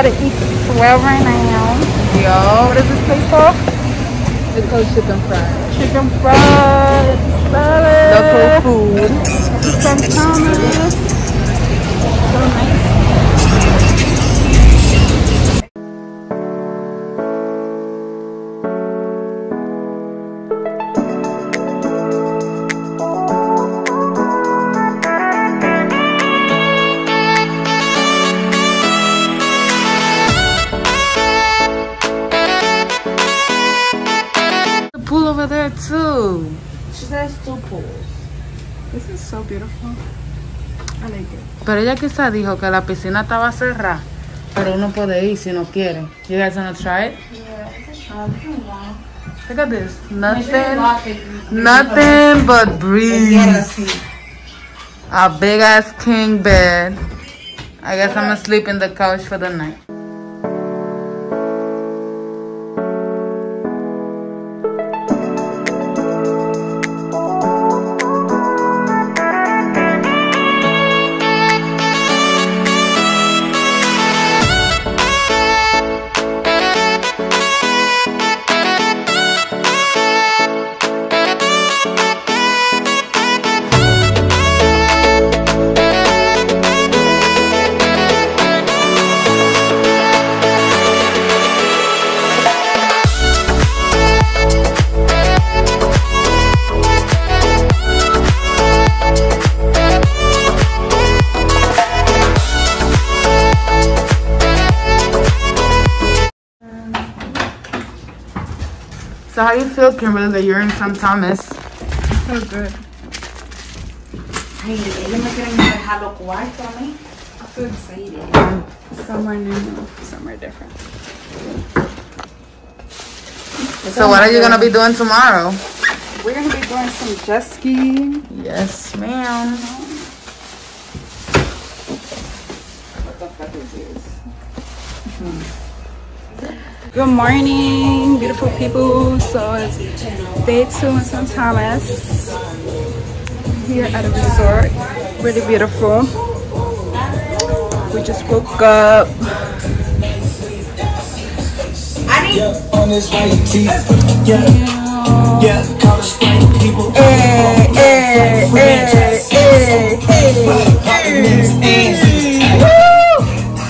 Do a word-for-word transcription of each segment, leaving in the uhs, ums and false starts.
about to eat swell right now. Yo, What is this place called? it's called chicken fried. Chicken fried salad. Local food. From Thomas. So nice. Pool over there too. She says two pools. This is so beautiful. I like it. Pero ella quizá dijo que la piscina estaba cerrada, pero uno puede ir si no quiere. You guys wanna try it? Yeah, it's a try. Look at this. Nothing, nothing but breeze. A big ass king bed. I guess I'm gonna sleep in the couch for the night. So how you feel, Kimberly, that you're in Saint Thomas? So good. Ay, ellos me quieren dejar los cuartos a mí. I'm so excited. Um, somewhere new, somewhere different. So what are you gonna be doing tomorrow? We're gonna be doing some jet skiing. Yes, ma'am. What the fuck is this? Mm-hmm. Good morning, beautiful people. So it's day two in Saint Thomas. Here at a resort. Really beautiful. We just woke up. Hey, hey, hey, hey, hey, hey. Woo!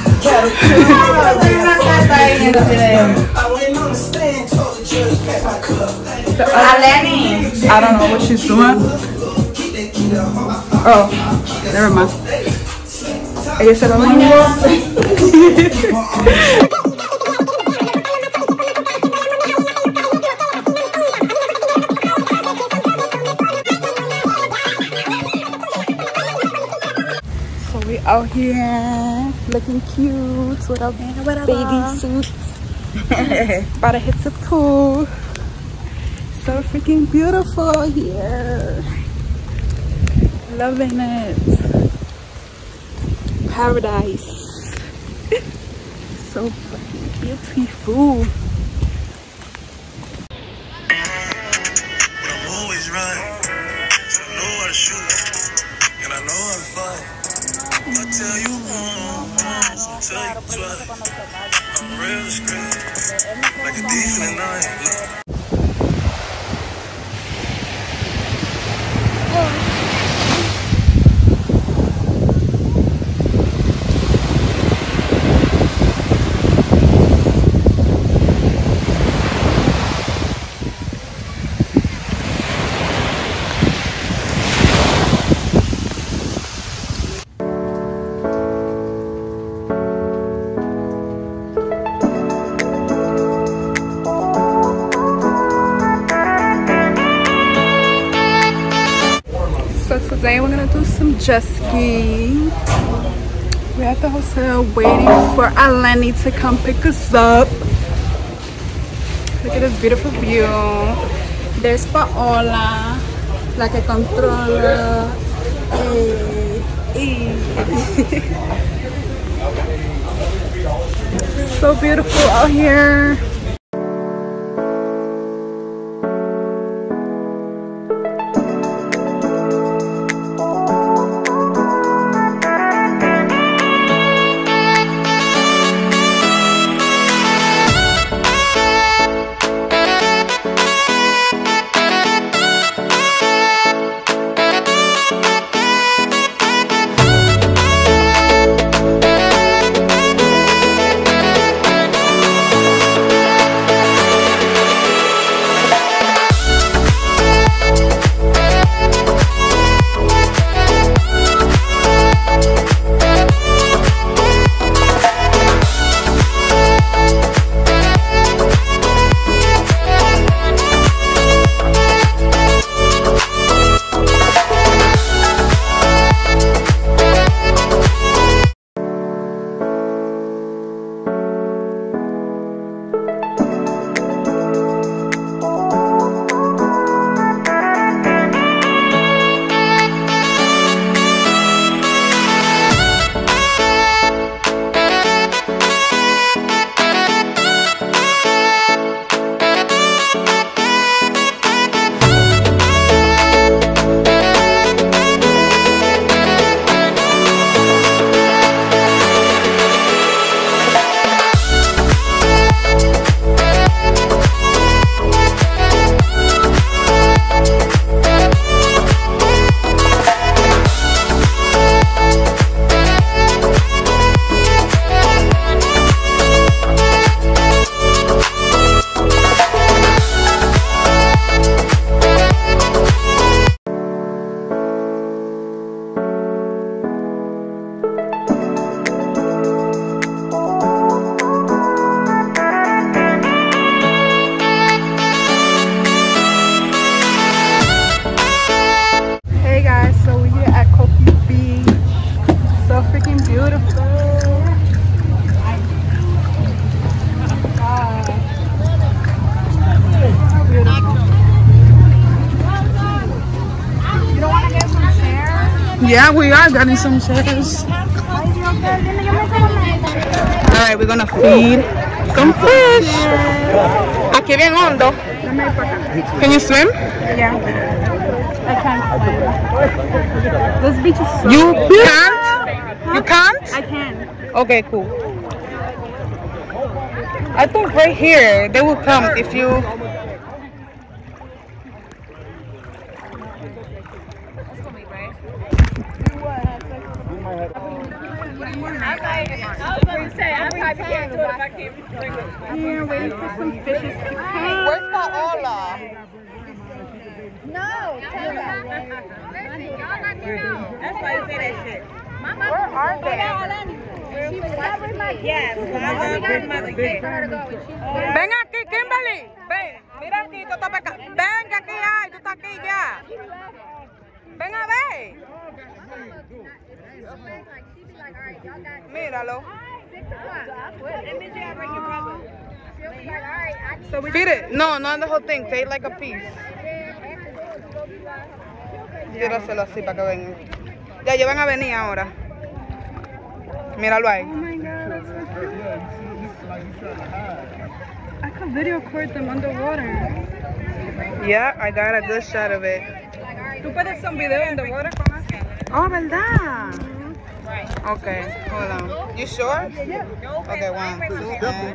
I don't know what she's doing. Oh, never mind. I guess I don't know. Out here looking cute with our baby suits. About to hit the pool. So freaking beautiful here. Loving it. Paradise. So freaking beautiful. I'm always right, so I know how to shoot, and I know how to fight. I tell you once, I tell you twice. I'm real discreet, like a thief in the night. Today we're gonna do some jet skiing. We're at the hotel waiting for Aleni to come pick us up. Look at this beautiful view. There's Paola, la que controla. Hey, hey. So beautiful out here. Yeah, we are getting some shares. Alright, we're gonna feed some fish. Aquí bien hondo. Can you swim? Yeah. I can't swim. This beach is so You big. can't? You can't? I can. Okay, cool. I think right here they will come if you. Here, waiting for some fishes to come. Where's Paola? No, tell them. Listen, y'all let me know. That's why you say that shit. Mama, Where are they? she was covering my Yes, I love grandmother's day. for her to go. And she's Ven aquí, Kimberly. Ven. Mira aquí, tú estás acá. Ven que aquí hay, tú estás aquí ya. Ven a ver. Míralo. Feed it. No, not the whole thing. Take like a piece. Tíraselo así para que vengan. Ya, ya van a venir ahora. Míralo ahí. Oh my god, that's so cute. I could video record them underwater. Yeah, I got a good shot of it. ¿Tú puedes hacer un video underwater con us? Oh, ¿verdad? Okay, hold on. You sure? Okay, one, two, and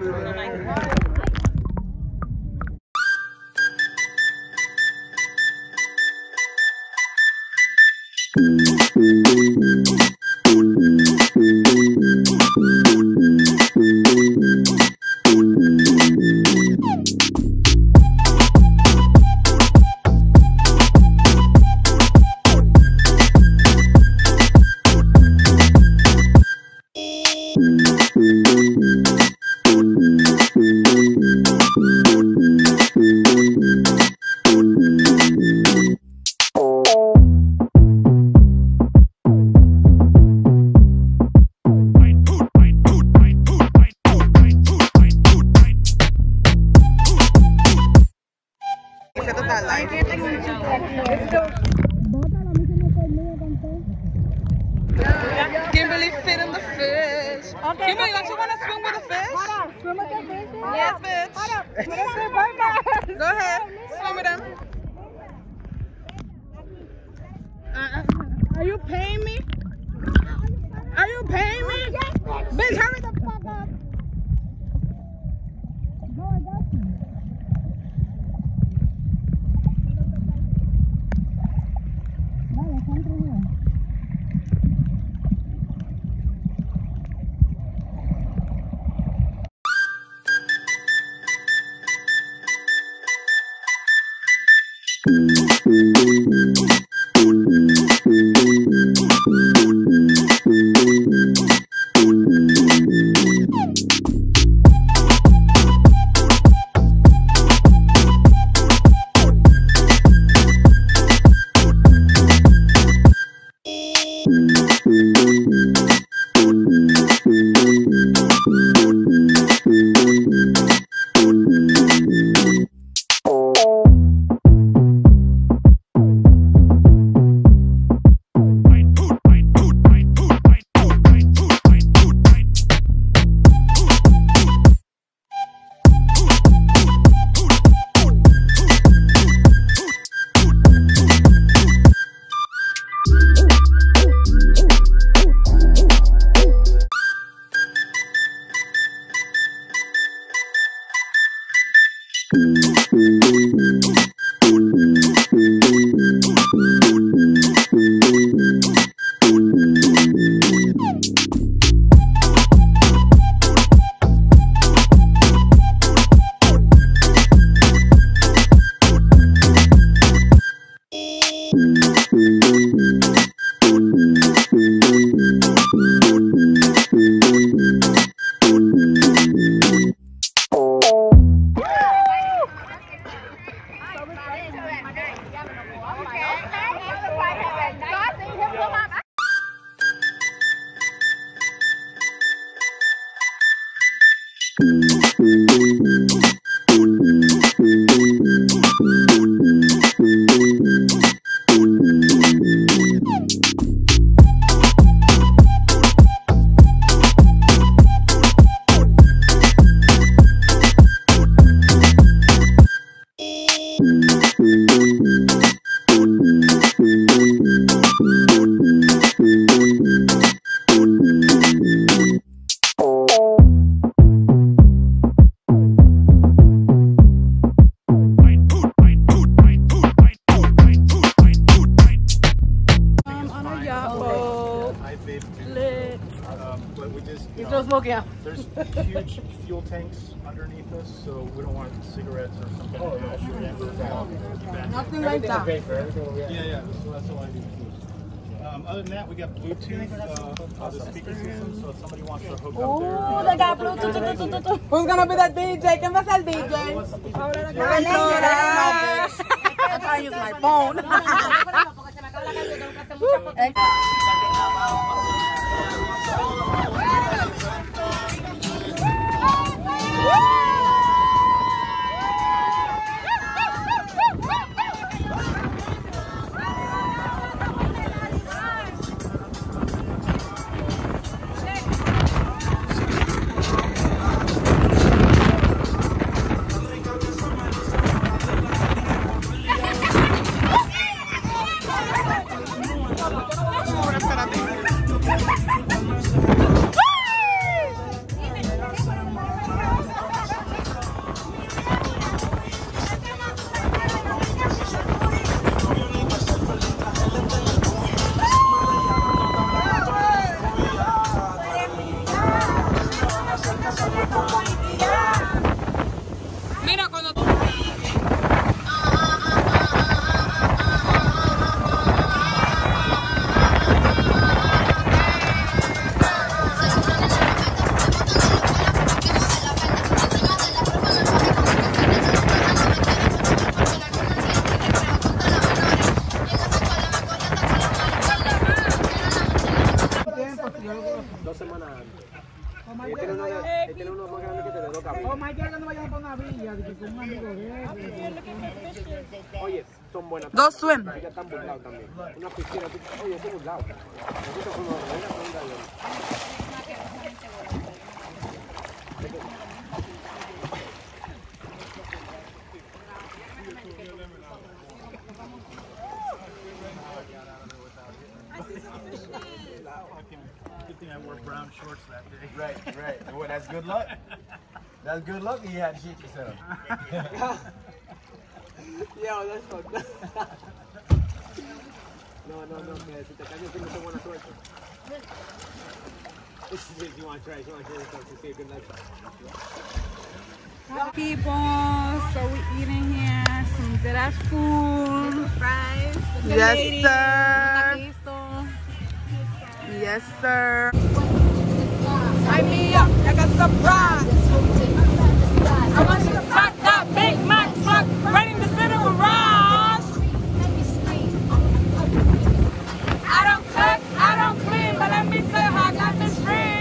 Kimberly feeding the fish. Okay. Kimberly, don't you want to swim with the fish? Swim with the fish? Yes, bitch. Go ahead. Swim with them. Are you paying me? Are you paying me? Bitch, hurry the fuck up. but we just, you You know, throw smoke out. there's huge fuel tanks underneath us, so we don't want cigarettes or some kind of gas or whatever. Nothing like that. Yeah, yeah, so that's all I do. Um, other than that, we got Bluetooth, uh, uh, the speaker system, so if somebody wants to hook up Oh, their... they got Bluetooth. Who's gonna be the D J? ¿Quién va a ser el D J? I'm trying to use my phone. Dos semanas antes. Él tiene uno, él tiene uno más grande que te de dos cabezas. Oh my God, que no vayamos para una villa, de que con un amigo de él. Oye, son buenas. Dos swim. Ya están burlados también. Una piscina, tú- oye, son burlados. Nosotros fuimos a ver, a ver, a ver. Good thing I wore brown shorts that day. Right, right. Well, that's good luck. That's good luck that you had shit yourself. Yo, that's fucked up. No, no, no, man. Si te caes, tienes buena suerte. If you want to try, if you want to try something, see a good luck. People, so we eating here some good ass food. Fries. Yes, sir. Yes, sir. I mean, like a surprise. I want you to pack that Big Mac truck right in the center garage. I don't cook, I don't clean, but let me tell you how I got this ring.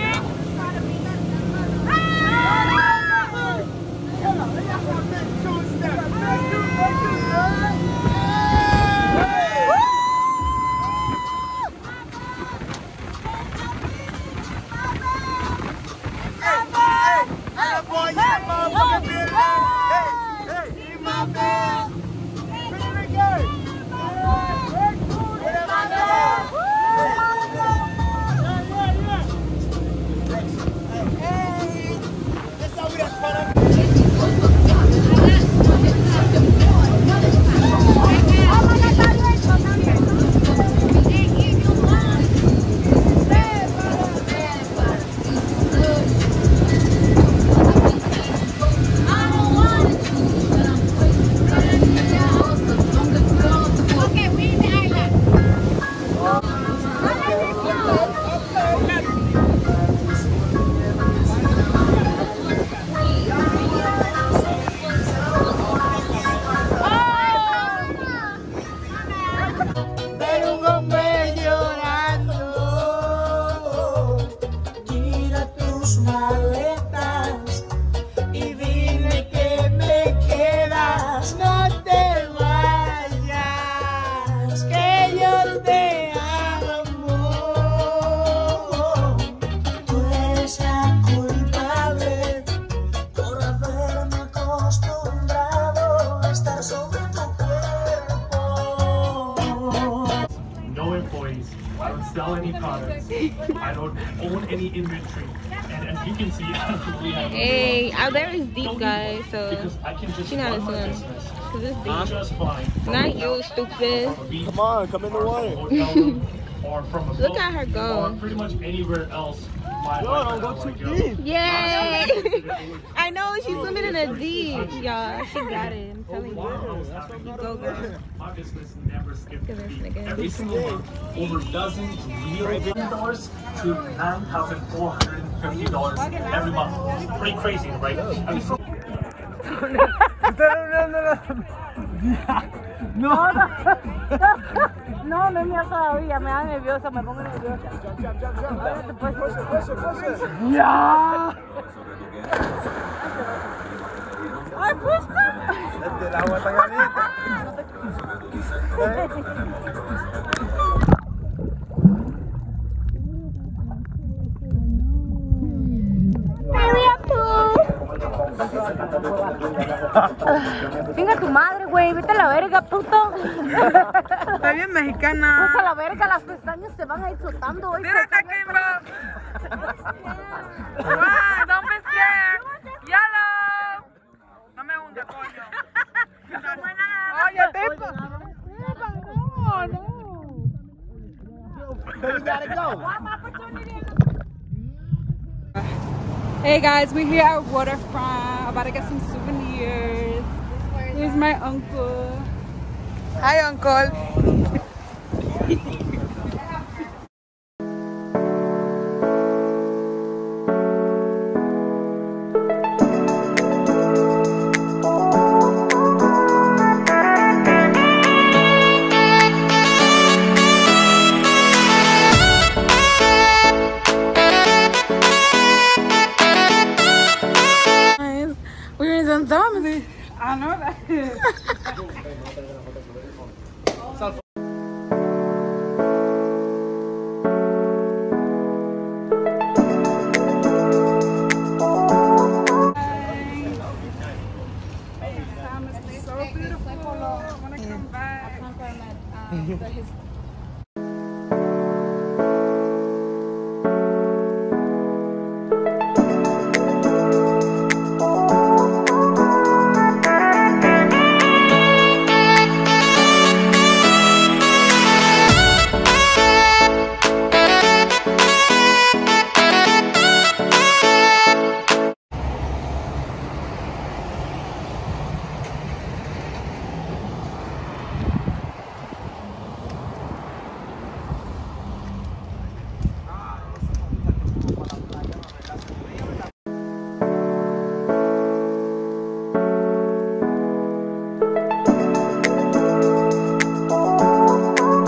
I don't sell any products. I don't own any inventory. And as you can see, we have Hey, out there is deep, don't guys, need so because I can just she not run my listening. business Cause it's deep. just fine. Not you, stupid. Come on, come in the water. Hotel room, or from a Look boat, at her go. or pretty much anywhere else. My No, life don't go is too like, yo, deep. Yay! I know, she's swimming in a deep. Y'all, she got it. I'm telling you. While I was having Go, girl. my business never skipped a Give us beat. nigga. Every single month, over dozens real dollars to nine thousand four hundred and fifty dollars every month. It's pretty crazy, right? I mean, from No, no, no, no es mía todavía, me da nerviosa, me pongo nerviosa. Jump, jump, jump, jump. Push it, push it, push it. ¡Ya! ¡Ay, pushed it! El agua está caliente. Venga tu madre, güey, vete a la verga, puto. Está bien mexicana. Pues a la verga, las pestañas se van a ir flotando, güey. Tírate, Kimba. Wow, don't be scared. Yellow. No me hunde, coño. Oye, tipo. No, no. You gotta go. Hey guys, we're here at Waterfront. About to get some souvenirs. Here's my uncle. Hi, uncle. We're in San Thomas. I know that. So beautiful. I want to come back.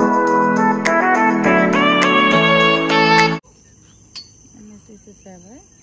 This is seven.